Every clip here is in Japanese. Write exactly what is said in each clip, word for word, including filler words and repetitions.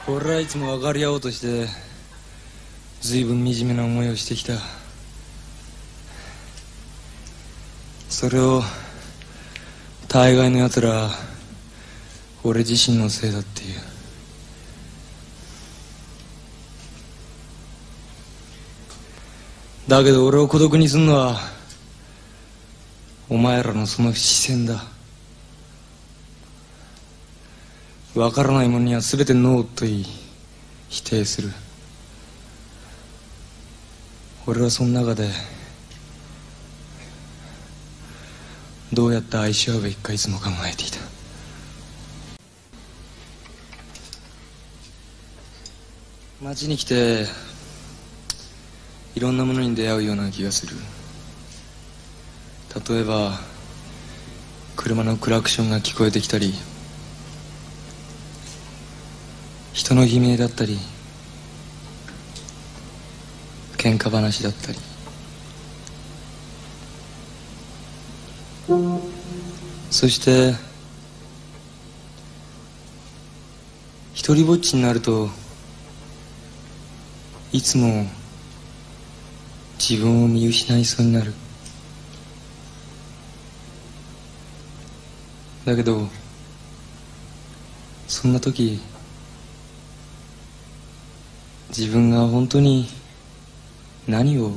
俺らいつも分かり合おうとして随分惨めな思いをしてきた。それを大概のやつら俺自身のせいだっていう。だけど俺を孤独にすんのはお前らのその視線だ。分からないものには全てノーと言い否定する。俺はその中でどうやって愛し合うべきかいつも考えていた。街に来ていろんなものに出会うような気がする。例えば車のクラクションが聞こえてきたり、人の悲鳴だったり、喧嘩話だったり、そして一人ぼっちになるといつも自分を見失いそうになる。だけどそんな時自分が本当に何を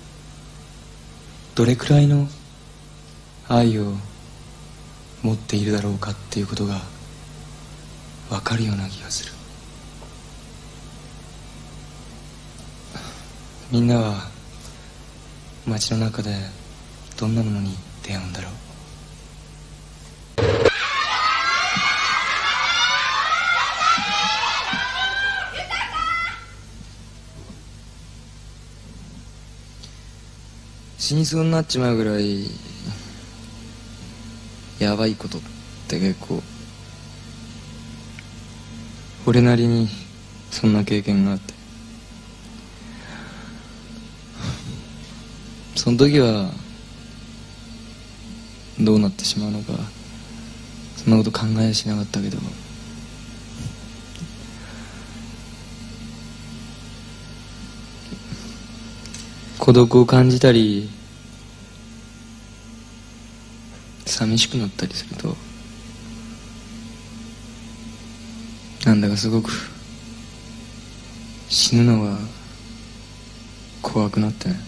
どれくらいの愛を持っているだろうかっていうことが分かるような気がする。みんなは街の中でどんなものに出会うんだろう。死にそうになっちまうぐらいやばいことって結構俺なりにそんな経験があって、その時はどうなってしまうのかそんなこと考えやしなかったけど、孤独を感じたり寂しくなったりするとなんだかすごく死ぬのが怖くなってね。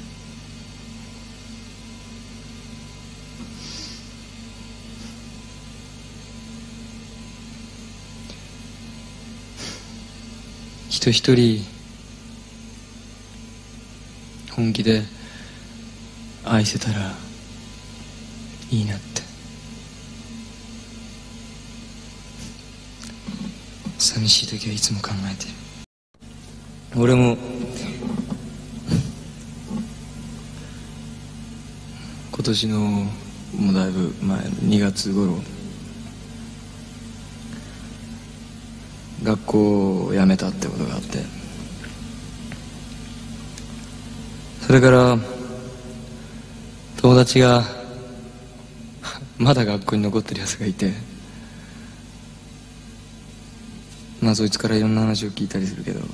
人一人本気で愛せたらいいなって寂しい時はいつも考えてる。俺も今年のもうだいぶ前にがつ頃学校を辞めたってことがあって、それから友達がまだ学校に残ってるやつがいて、まあそいつからいろんな話を聞いたりするけど、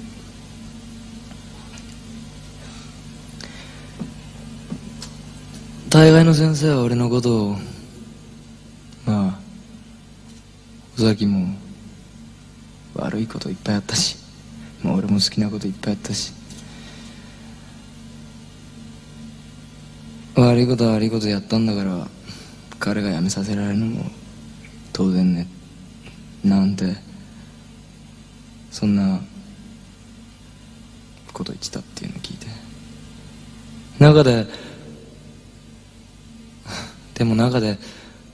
大概の先生は俺のことをまあ尾崎も悪いこといっぱいあったし、まあ、俺も好きなこといっぱいあったし、悪いことは悪いことやったんだから彼が辞めさせられるのも当然ねなんてそんなこと言ってたっていうのを聞いて、中ででも中で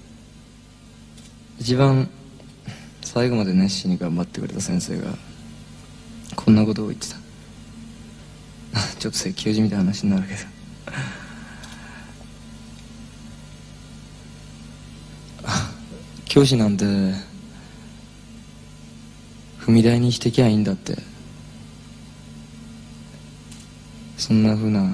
一番最後まで熱心に頑張ってくれた先生がこんなことを言ってた。ちょっと説教じみたいな話になるけど教師なんて踏み台にしてきゃいいんだって、そんなふうな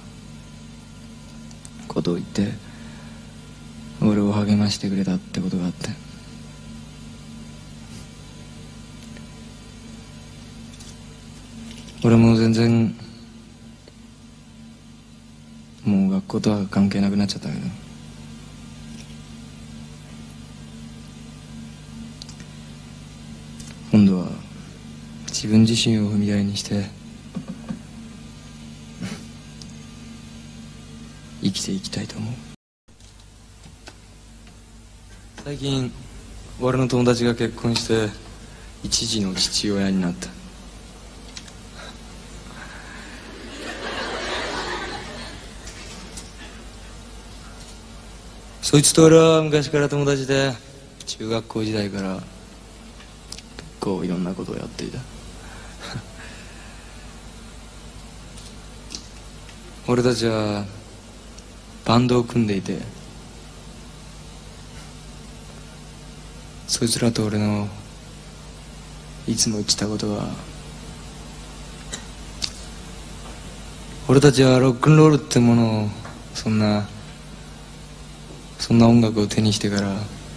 ことを言って俺を励ましてくれたってことがあって、 俺も全然もう学校とは関係なくなっちゃったけど、今度は自分自身を踏み台にして生きていきたいと思う。最近俺の友達が結婚して一児の父親になった。そいつと俺は昔から友達で、中学校時代から結構いろんなことをやっていた。俺たちはバンドを組んでいて、そいつらと俺のいつも言ってたことは、俺たちはロックンロールってものを、そんなそんな音楽を手にしてから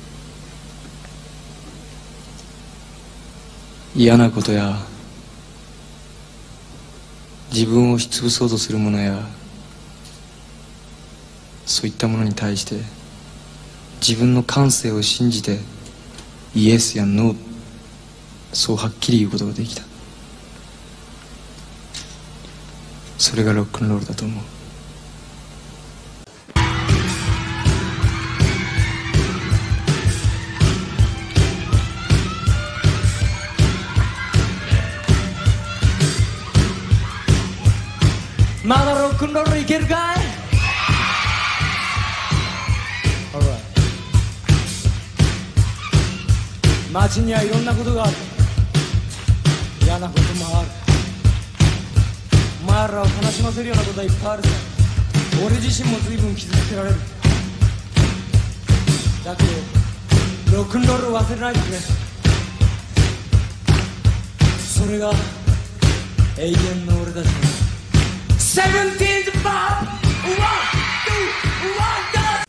嫌なことや自分を押しつぶそうとするものや、そういったものに対して自分の感性を信じてイエスやノー、そうはっきり言うことができた。それがロックンロールだと思う。まだロックンロールいけるかい？ Alright。 街にはいろんなことがある。嫌なこともある。お前らを悲しませるようなことはいっぱいあるさ。俺自身も随分傷つけられる。だけどロックンロールを忘れないでくれ。それが永遠の俺たちのセブンティーンズバー。ワン、ツー、ワン、ダンス。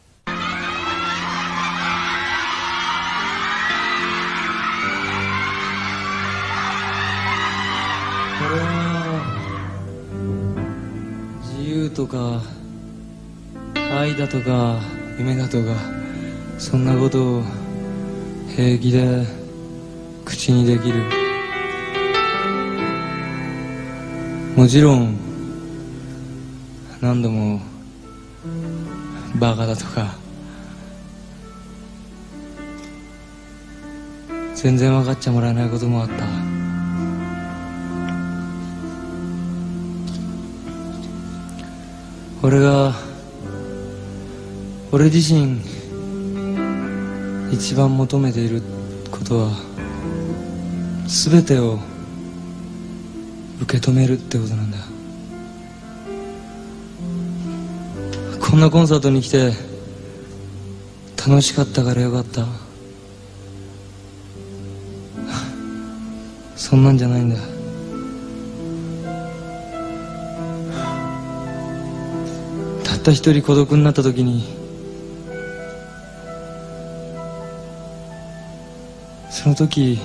俺は自由とか愛だとか夢だとか、そんなことを平気で口にできる。もちろん何度もバカだとか全然分かっちゃもらえないこともあった。俺が俺自身一番求めていることは、全てを受け止めるってことなんだ。こんなコンサートに来て楽しかったからよかった、そんなんじゃないんだ。たった一人孤独になった時に、その時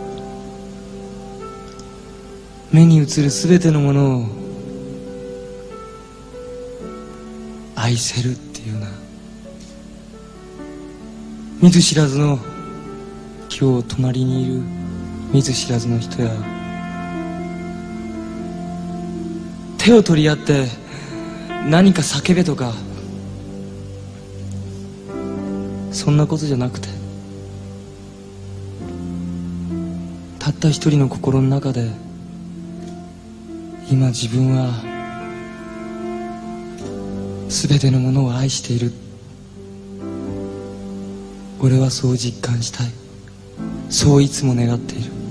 目に映る全てのものを愛せるっていうな。見ず知らずの今日隣にいる見ず知らずの人や、手を取り合って何か叫べとか、そんなことじゃなくて、たった一人の心の中で今自分は全てのものを愛している。俺はそう実感したい。そういつも願っている。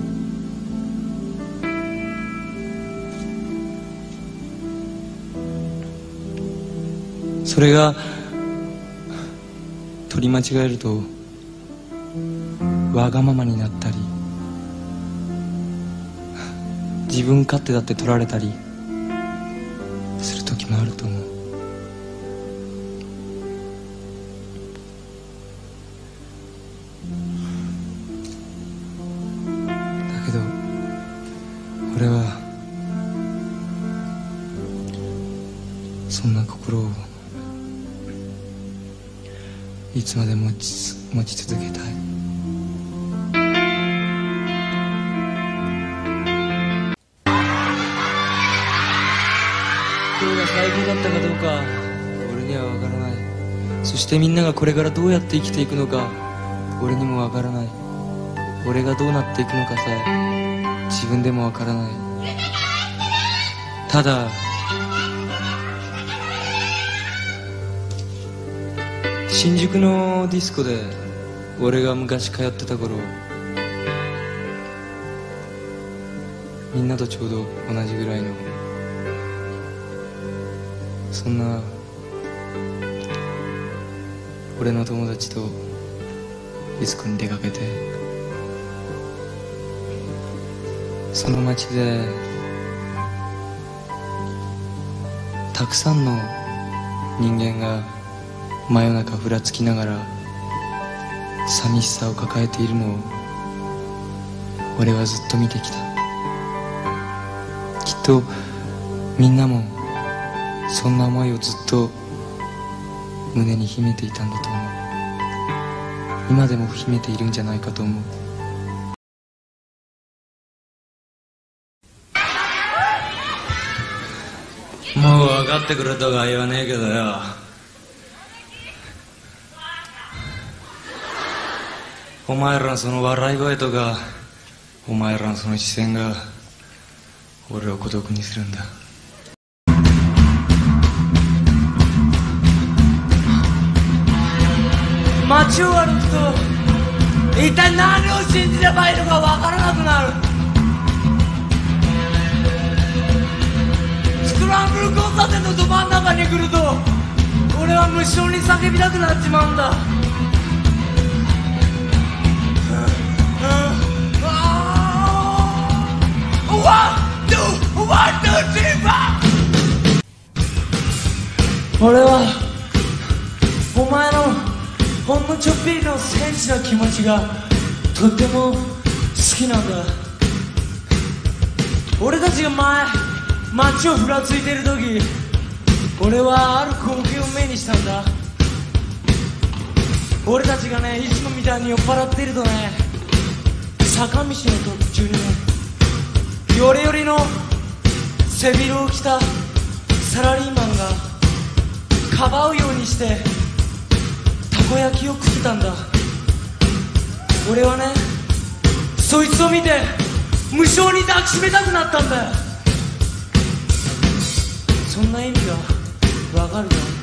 それが取り間違えるとわがままになったり、自分勝手だって取られたりする時もあると思う。だけど俺はそんな心をいつまでも持ち、持ち続けたい。今日が最高だったかどうか俺には分からない。そしてみんながこれからどうやって生きていくのか俺にも分からない。俺がどうなっていくのかさえ自分でも分からない。ただ新宿のディスコで俺が昔通ってた頃、みんなとちょうど同じぐらいのそんな俺の友達とディスコに出かけて、その街でたくさんの人間が真夜中ふらつきながら寂しさを抱えているのを俺はずっと見てきた。きっとみんなもそんな思いをずっと胸に秘めていたんだと思う。今でも秘めているんじゃないかと思う。もう分かってくれとか言わねえけどよ、お前らのその笑い声とかお前らのその視線が俺を孤独にするんだ。街を歩くと一体何を信じればいいのか分からなくなる。スクランブル交差点のど真ん中に来ると俺は無性に叫びたくなっちまうんだ。俺はお前のほんのちょっぴりのセンスな気持ちがとっても好きなんだ。俺たちが前街をふらついてる時、俺はある光景を目にしたんだ。俺たちがね、いつもみたいに酔っ払っているとね、坂道の途中にね、ヨレヨレの背広を着たサラリーマンがかばうようにしてたこ焼きを食ってたんだ。俺はね、そいつを見て無性に抱きしめたくなったんだよ。そんな意味がわかるか？